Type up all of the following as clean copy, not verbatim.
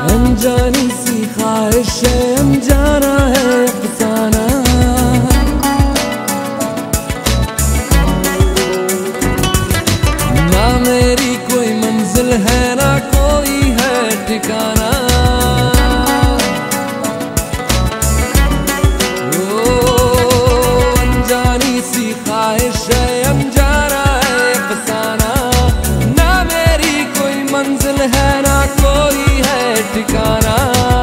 अनजानी सी ख्वाहिश है, अनजाना है अफसाना। ना मेरी कोई मंजिल है, ना कोई है ठिकाना। ओ अनजानी सी ख्वाहिश है, अनजाना है अफसाना। ना मेरी कोई मंजिल है, ना कोई है ठिकाना।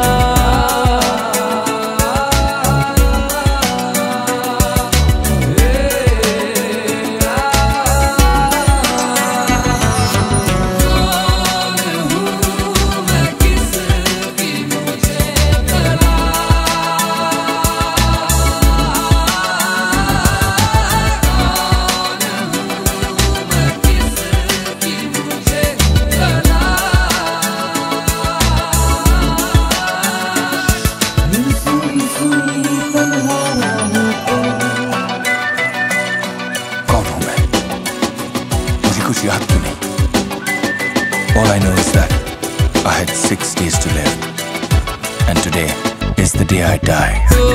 कुछ याद तो नहीं। All I know is that I had 6 days to live, and today is the day I die.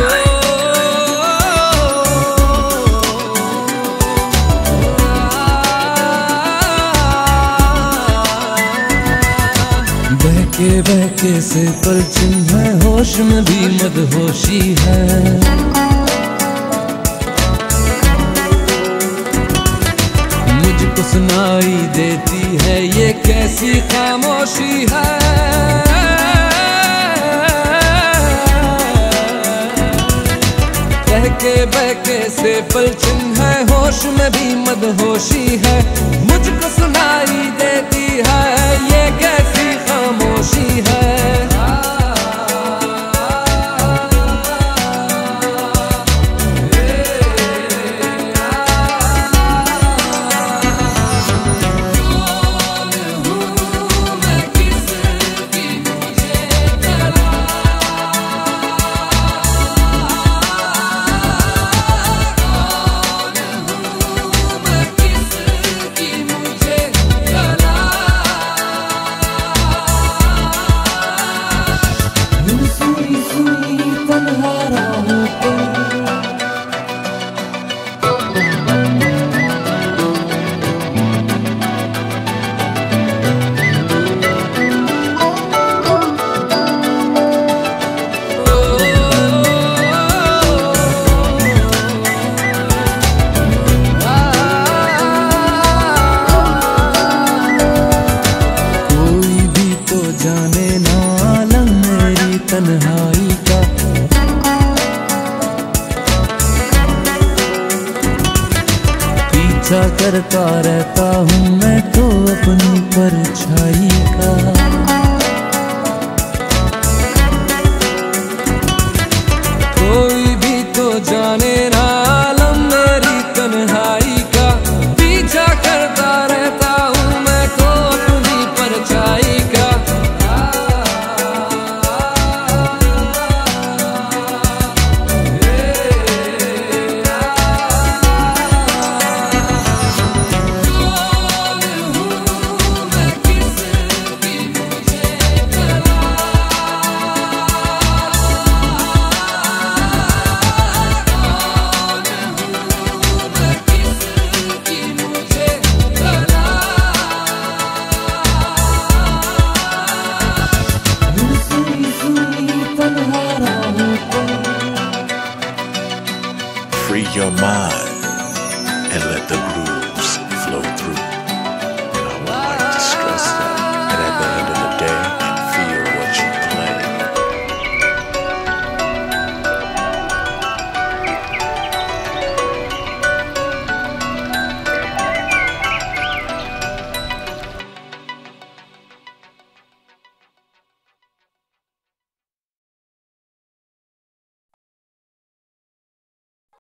बहके बहके से पलछिन है, होश में भी मदहोशी है। मुझको सुनाई देती है ये कैसी खामोशी है। बहके बहके से पलछिन है, होश में भी मदहोशी है। मुझको सुनाई देती है ये कैसी खामोशी है। जाने ना आलम मेरी तन्हा